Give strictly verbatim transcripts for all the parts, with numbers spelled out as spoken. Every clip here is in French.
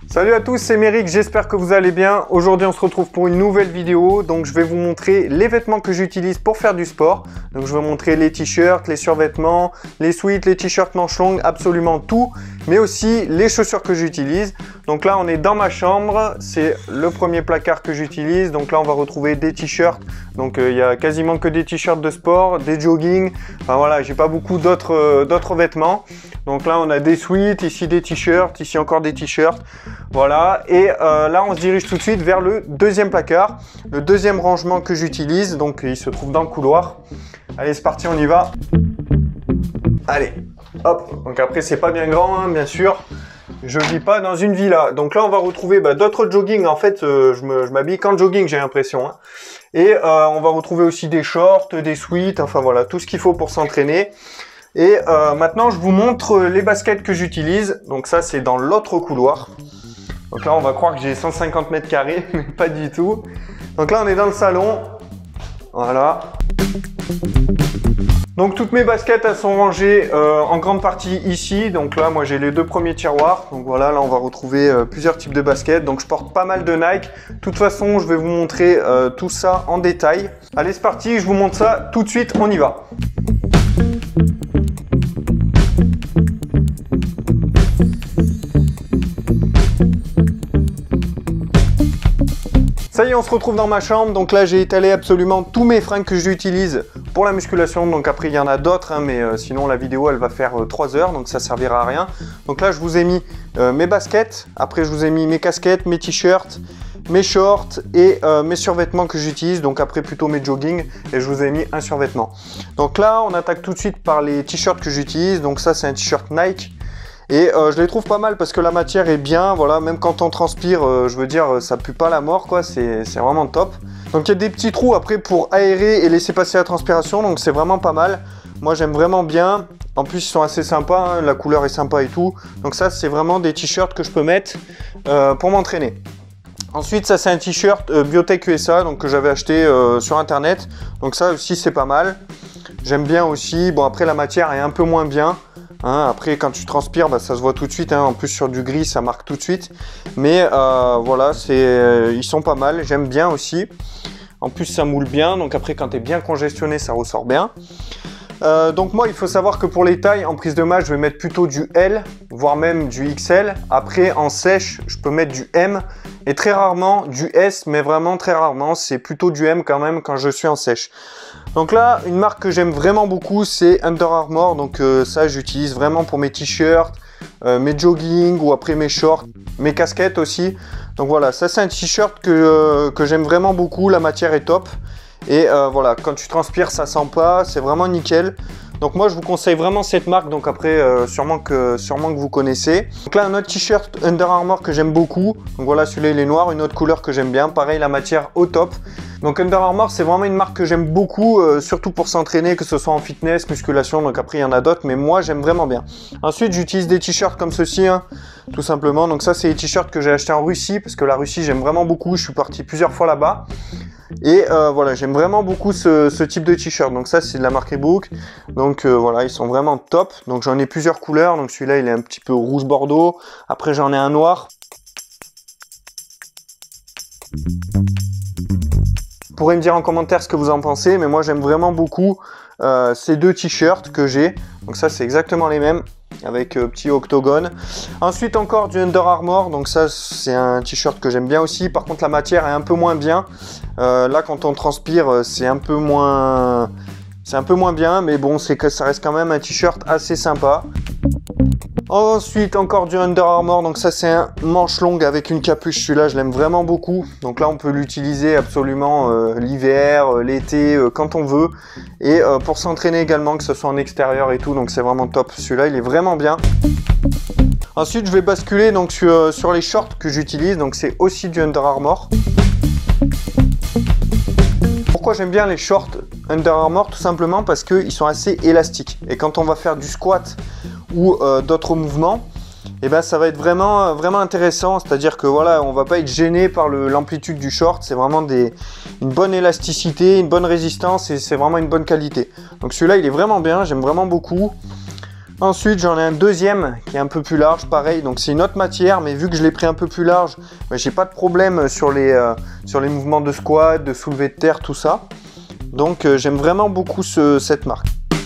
Salut à tous, c'est Méric, j'espère que vous allez bien. Aujourd'hui on se retrouve pour une nouvelle vidéo. Donc je vais vous montrer les vêtements que j'utilise pour faire du sport. Donc je vais vous montrer les t-shirts, les survêtements, les sweats, les t-shirts manches longues, absolument tout. Mais aussi les chaussures que j'utilise. Donc là on est dans ma chambre, c'est le premier placard que j'utilise. Donc là on va retrouver des t-shirts. Donc il euh, y a quasiment que des t-shirts de sport, des jogging. Enfin voilà, j'ai pas beaucoup d'autres euh, d'autres vêtements. Donc là on a des sweats, ici des t-shirts, ici encore des t-shirts. Voilà, et euh, là on se dirige tout de suite vers le deuxième placard, le deuxième rangement que j'utilise, donc il se trouve dans le couloir. Allez, c'est parti, on y va. Allez, hop, donc après c'est pas bien grand, hein, bien sûr. Je vis pas dans une villa. Donc là on va retrouver bah, d'autres jogging, en fait euh, je m'habille qu'en jogging, j'ai l'impression. Hein. Et euh, on va retrouver aussi des shorts, des sweats, enfin voilà, tout ce qu'il faut pour s'entraîner. Et euh, maintenant je vous montre les baskets que j'utilise. Donc ça c'est dans l'autre couloir. Donc là on va croire que j'ai cent cinquante mètres carrés, mais pas du tout. Donc là on est dans le salon. Voilà. Donc toutes mes baskets elles sont rangées euh, en grande partie ici. Donc là moi j'ai les deux premiers tiroirs. Donc voilà, là on va retrouver euh, plusieurs types de baskets. Donc je porte pas mal de Nike. De toute façon je vais vous montrer euh, tout ça en détail. Allez c'est parti, je vous montre ça tout de suite, on y va. Ça y est, on se retrouve dans ma chambre. Donc là, j'ai étalé absolument tous mes fringues que j'utilise pour la musculation. Donc après, il y en a d'autres, hein, mais euh, sinon la vidéo, elle va faire euh, trois heures, donc ça servira à rien. Donc là, je vous ai mis euh, mes baskets. Après, je vous ai mis mes casquettes, mes t-shirts, mes shorts et euh, mes survêtements que j'utilise. Donc après, plutôt mes jogging. Et je vous ai mis un survêtement. Donc là, on attaque tout de suite par les t-shirts que j'utilise. Donc ça, c'est un t-shirt Nike. Et euh, je les trouve pas mal parce que la matière est bien, voilà, même quand on transpire, euh, je veux dire, ça pue pas la mort, quoi, c'est vraiment top. Donc il y a des petits trous après pour aérer et laisser passer la transpiration, donc c'est vraiment pas mal. Moi j'aime vraiment bien, en plus ils sont assez sympas, hein, la couleur est sympa et tout. Donc ça c'est vraiment des t-shirts que je peux mettre euh, pour m'entraîner. Ensuite ça c'est un t-shirt euh, Biotech U S A, donc que j'avais acheté euh, sur internet. Donc ça aussi c'est pas mal. J'aime bien aussi, bon après la matière est un peu moins bien. Hein, après quand tu transpires bah, ça se voit tout de suite, hein. En plus sur du gris ça marque tout de suite, mais euh, voilà, c'est, euh, ils sont pas mal, j'aime bien aussi, en plus ça moule bien, donc après quand tu es bien congestionné ça ressort bien. Euh, donc moi il faut savoir que pour les tailles en prise de masse je vais mettre plutôt du L, voire même du X L. Après en sèche je peux mettre du M et très rarement du S, mais vraiment très rarement, c'est plutôt du M quand même quand je suis en sèche. Donc là une marque que j'aime vraiment beaucoup c'est Under Armour, donc euh, ça j'utilise vraiment pour mes t-shirts, euh, mes jogging ou après mes shorts, mes casquettes aussi. Donc voilà, ça c'est un t-shirt que, euh, que j'aime vraiment beaucoup, la matière est top. Et euh, voilà, quand tu transpires ça sent pas, c'est vraiment nickel. Donc moi je vous conseille vraiment cette marque, donc après euh, sûrement, que, sûrement que vous connaissez. Donc là un autre t-shirt Under Armour que j'aime beaucoup. Donc voilà, celui-là il est noir, une autre couleur que j'aime bien. Pareil, la matière au top. Donc Under Armour c'est vraiment une marque que j'aime beaucoup, euh, surtout pour s'entraîner, que ce soit en fitness, musculation. Donc après il y en a d'autres, mais moi j'aime vraiment bien. Ensuite j'utilise des t-shirts comme ceci, hein, tout simplement. Donc ça c'est les t-shirts que j'ai acheté en Russie, parce que la Russie j'aime vraiment beaucoup, je suis parti plusieurs fois là-bas. Et euh, voilà, j'aime vraiment beaucoup ce, ce type de t-shirt. Donc ça c'est de la marque Reebok. Donc euh, voilà, ils sont vraiment top. Donc j'en ai plusieurs couleurs. Donc celui-là il est un petit peu rouge bordeaux. Après j'en ai un noir. Vous pourrez me dire en commentaire ce que vous en pensez. Mais moi j'aime vraiment beaucoup euh, ces deux t-shirts que j'ai. Donc ça c'est exactement les mêmes, avec euh, petit octogone. Ensuite encore du Under Armour, donc ça c'est un t-shirt que j'aime bien aussi. Par contre la matière est un peu moins bien. Euh, là quand on transpire c'est un peu moins c'est un peu moins bien, mais bon c'est que ça reste quand même un t-shirt assez sympa. Ensuite encore du Under Armour, donc ça c'est un manche longue avec une capuche, celui-là je l'aime vraiment beaucoup. Donc là on peut l'utiliser absolument euh, l'hiver, euh, l'été, euh, quand on veut. Et euh, pour s'entraîner également, que ce soit en extérieur et tout, donc c'est vraiment top. Celui-là il est vraiment bien. Ensuite je vais basculer donc sur, euh, sur les shorts que j'utilise, donc c'est aussi du Under Armour. Pourquoi j'aime bien les shorts Under Armour? Tout simplement parce qu'ils sont assez élastiques. Et quand on va faire du squat ou euh, d'autres mouvements, et ben ça va être vraiment, vraiment intéressant. C'est-à-dire que voilà, on va pas être gêné par l'amplitude du short. C'est vraiment des, une bonne élasticité, une bonne résistance et c'est vraiment une bonne qualité. Donc celui-là, il est vraiment bien. J'aime vraiment beaucoup. Ensuite, j'en ai un deuxième qui est un peu plus large, pareil. Donc c'est une autre matière, mais vu que je l'ai pris un peu plus large, ben, j'ai pas de problème sur les, euh, sur les mouvements de squat, de soulevé de terre, tout ça. Donc euh, j'aime vraiment beaucoup ce, cette marque.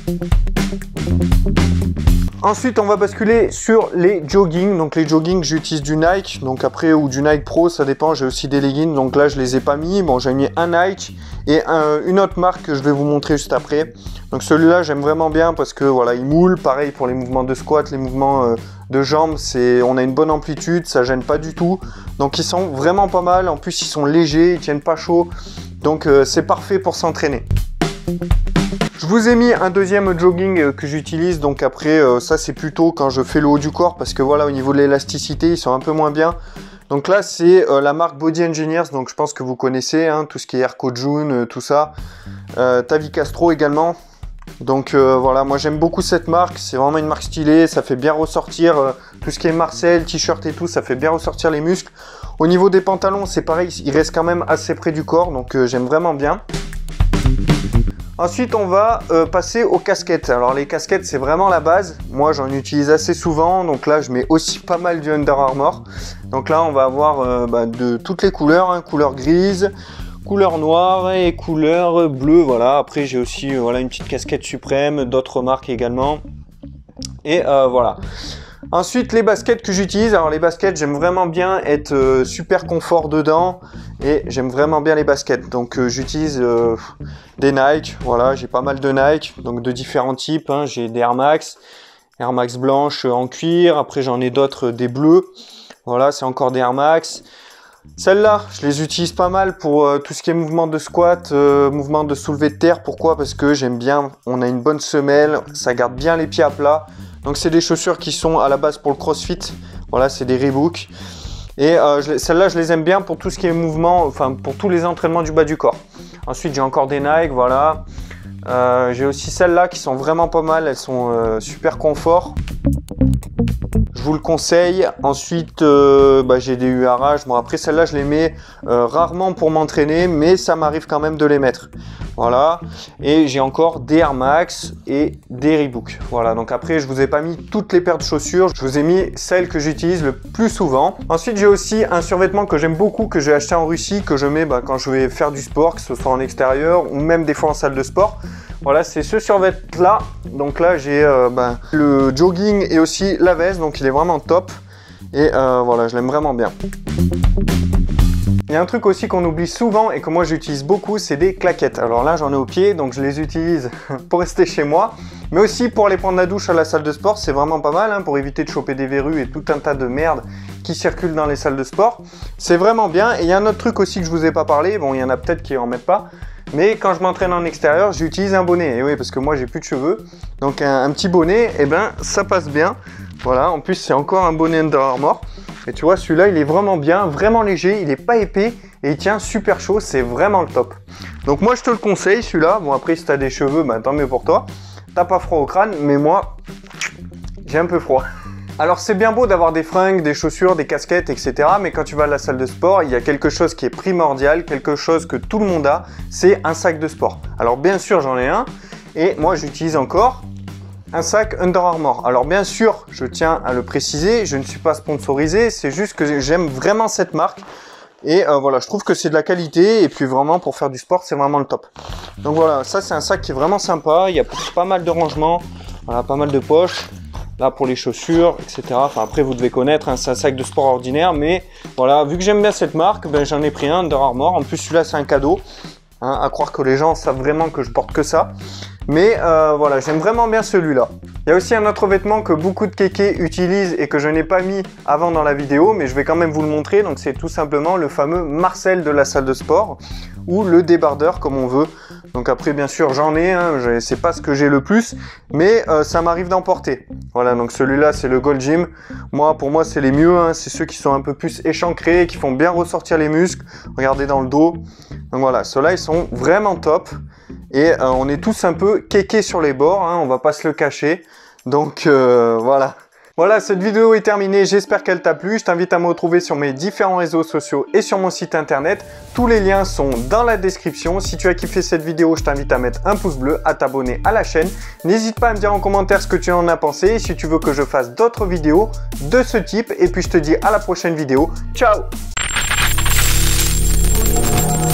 Ensuite, on va basculer sur les jogging. Donc les jogging, j'utilise du Nike, donc après ou du Nike Pro, ça dépend. J'ai aussi des leggings, donc là je les ai pas mis. Bon, j'ai mis un Nike et un, une autre marque que je vais vous montrer juste après. Donc celui-là, j'aime vraiment bien parce que voilà, il moule. Pareil pour les mouvements de squat, les mouvements euh, de jambes, c'est, on a une bonne amplitude, ça gêne pas du tout. Donc ils sont vraiment pas mal. En plus, ils sont légers, ils tiennent pas chaud. Donc euh, c'est parfait pour s'entraîner. Je vous ai mis un deuxième jogging que j'utilise, donc après euh, ça c'est plutôt quand je fais le haut du corps parce que voilà, au niveau de l'élasticité ils sont un peu moins bien. Donc là c'est euh, la marque Body Engineers, donc je pense que vous connaissez hein, tout ce qui est Airco June, euh, tout ça. Euh, Tavi Castro également. Donc euh, voilà, moi j'aime beaucoup cette marque, c'est vraiment une marque stylée, ça fait bien ressortir euh, tout ce qui est Marcel, t-shirt et tout, ça fait bien ressortir les muscles. Au niveau des pantalons c'est pareil, ils restent quand même assez près du corps, donc euh, j'aime vraiment bien. Ensuite, on va euh, passer aux casquettes. Alors, les casquettes, c'est vraiment la base. Moi, j'en utilise assez souvent. Donc là, je mets aussi pas mal du Under Armour. Donc là, on va avoir euh, bah, de toutes les couleurs. Hein, couleur grise, couleur noire et couleur bleue. Voilà. Après, j'ai aussi euh, voilà, une petite casquette Suprême, d'autres marques également. Et euh, voilà. Ensuite, les baskets que j'utilise. Alors, les baskets, j'aime vraiment bien être euh, super confort dedans. Et j'aime vraiment bien les baskets. Donc, euh, j'utilise euh, des Nike. Voilà, j'ai pas mal de Nike. Donc, de différents types. Hein. J'ai des Air Max. Air Max blanches en cuir. Après, j'en ai d'autres, des bleus. Voilà, c'est encore des Air Max. Celles-là, je les utilise pas mal pour euh, tout ce qui est mouvement de squat, euh, mouvement de soulevé de terre. Pourquoi? Parce que j'aime bien. On a une bonne semelle. Ça garde bien les pieds à plat. Donc c'est des chaussures qui sont à la base pour le crossfit, voilà, c'est des Reebok. Et euh, celles-là, je les aime bien pour tout ce qui est mouvement, enfin pour tous les entraînements du bas du corps. Ensuite, j'ai encore des Nike, voilà. Euh, j'ai aussi celles-là qui sont vraiment pas mal, elles sont euh, super confort. Je vous le conseille. Ensuite, euh, bah, j'ai des U R H. Bon, après, celles-là, je les mets euh, rarement pour m'entraîner, mais ça m'arrive quand même de les mettre. Voilà. Et j'ai encore des Air Max et des Reebok. Voilà. Donc après, je vous ai pas mis toutes les paires de chaussures. Je vous ai mis celles que j'utilise le plus souvent. Ensuite, j'ai aussi un survêtement que j'aime beaucoup, que j'ai acheté en Russie, que je mets bah, quand je vais faire du sport, que ce soit en extérieur ou même des fois en salle de sport. Voilà, c'est ce survêtement là. Donc là, j'ai euh, ben, le jogging et aussi la veste. Donc il est vraiment top. Et euh, voilà, je l'aime vraiment bien. Il y a un truc aussi qu'on oublie souvent et que moi j'utilise beaucoup, c'est des claquettes. Alors là, j'en ai au pied, donc je les utilise pour rester chez moi. Mais aussi pour aller prendre la douche à la salle de sport, c'est vraiment pas mal hein, pour éviter de choper des verrues et tout un tas de merde qui circulent dans les salles de sport. C'est vraiment bien. Et il y a un autre truc aussi que je vous ai pas parlé. Bon, il y en a peut-être qui en mettent pas. Mais quand je m'entraîne en extérieur, j'utilise un bonnet. Et oui, parce que moi, j'ai plus de cheveux. Donc, un, un petit bonnet, et eh ben, ça passe bien. Voilà, en plus, c'est encore un bonnet Under Armour. Et tu vois, celui-là, il est vraiment bien, vraiment léger. Il n'est pas épais et il tient super chaud. C'est vraiment le top. Donc, moi, je te le conseille, celui-là. Bon, après, si tu as des cheveux, ben, tant mieux pour toi. T'as pas froid au crâne, mais moi, j'ai un peu froid. Alors c'est bien beau d'avoir des fringues, des chaussures, des casquettes, et cetera. Mais quand tu vas à la salle de sport, il y a quelque chose qui est primordial, quelque chose que tout le monde a, c'est un sac de sport. Alors bien sûr j'en ai un, et moi j'utilise encore un sac Under Armour. Alors bien sûr, je tiens à le préciser, je ne suis pas sponsorisé, c'est juste que j'aime vraiment cette marque. Et euh, voilà, je trouve que c'est de la qualité, et puis vraiment pour faire du sport, c'est vraiment le top. Donc voilà, ça c'est un sac qui est vraiment sympa, il y a pas mal de rangements, voilà, pas mal de poches. Là pour les chaussures, et cetera. Enfin après vous devez connaître, hein, c'est un sac de sport ordinaire, mais voilà, vu que j'aime bien cette marque, ben, j'en ai pris un Under Armour. En plus celui-là c'est un cadeau, hein, à croire que les gens savent vraiment que je porte que ça. Mais euh, voilà, j'aime vraiment bien celui-là. Il y a aussi un autre vêtement que beaucoup de kékés utilisent et que je n'ai pas mis avant dans la vidéo, mais je vais quand même vous le montrer. Donc c'est tout simplement le fameux Marcel de la salle de sport ou le débardeur comme on veut. Donc après bien sûr j'en ai, hein, c'est pas ce que j'ai le plus, mais euh, ça m'arrive d'en porter. Voilà, donc celui-là c'est le Gold Gym. Moi, pour moi c'est les mieux, hein, c'est ceux qui sont un peu plus échancrés, qui font bien ressortir les muscles. Regardez dans le dos. Donc voilà, ceux-là ils sont vraiment top. Et euh, on est tous un peu kékés sur les bords, hein, on va pas se le cacher. Donc euh, voilà, Voilà, cette vidéo est terminée, j'espère qu'elle t'a plu. Je t'invite à me retrouver sur mes différents réseaux sociaux et sur mon site internet. Tous les liens sont dans la description. Si tu as kiffé cette vidéo, je t'invite à mettre un pouce bleu, à t'abonner à la chaîne. N'hésite pas à me dire en commentaire ce que tu en as pensé et si tu veux que je fasse d'autres vidéos de ce type. Et puis je te dis à la prochaine vidéo. Ciao!